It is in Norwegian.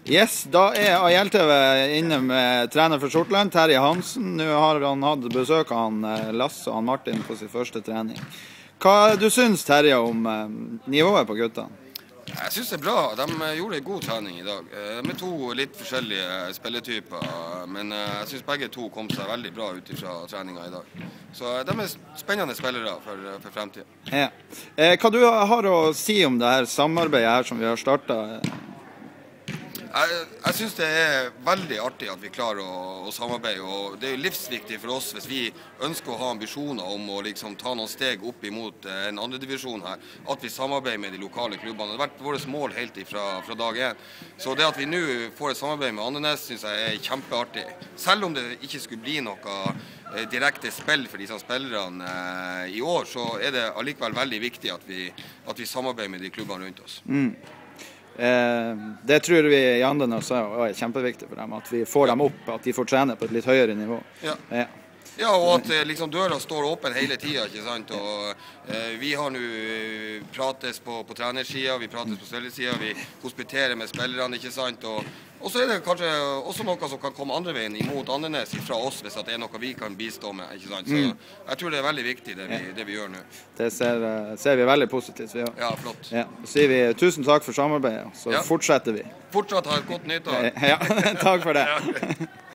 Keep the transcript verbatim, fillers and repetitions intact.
Yes, da er A J L T V inne med trener for Sortland, Terje Hansen. Nå har han hatt besøk av han Lasse og han Martin på sin første trening. Hva du synes, Terje, om eh, nivået på guttene? Jeg synes det er bra. De gjorde en god trening i dag. Med to litt forskjellige spilletyper, men jeg synes begge to kom seg veldig bra ut fra treningen i dag. Så de er spennende spillere for, for fremtiden. Ja. Eh, hva du har å si om det her samarbeidet her som vi har startet? Jeg, jeg synes det er veldig artig at vi klarer å, å samarbeide, og det er jo livsviktig for oss hvis vi ønsker å ha ambisjoner om å liksom ta noen steg opp imot en andre divisjon her, at vi samarbeider med de lokale klubbene. Det har vært vårt mål helt fra, fra dag én. Så det at vi nå får et samarbeid med Andenes synes jeg er kjempeartig. Selv om det ikke skulle bli noe direkte spill for disse spillerne eh, i år, så er det allikevel veldig viktig at vi, at vi samarbeider med de klubbene rundt oss. Mm. Eh, det tror vi i Andenes er kjempeviktig for dem, at vi får dem opp, at de får trene på et litt høyere nivå. Ja, ja. ja og at liksom, døra står åpen hele tiden, ikke sant? Og, eh, vi har nå prates på, på trenersiden, vi prates på spillersiden, vi hospiterer med spillerne, ikke sant? Og, og så er det kanskje også noe som kan komme andre veien imot Andenes fra oss, hvis det er noe vi kan bistå med, ikke sant? Så jeg tror det er veldig viktig det vi, det vi gjør nå. Det ser, ser vi veldig positivt. Ja, ja flott. Ja. Så sier vi tusen takk for samarbeidet, så ja. Fortsetter vi. Fortsatt ha et godt nyttår. Ja, takk for det.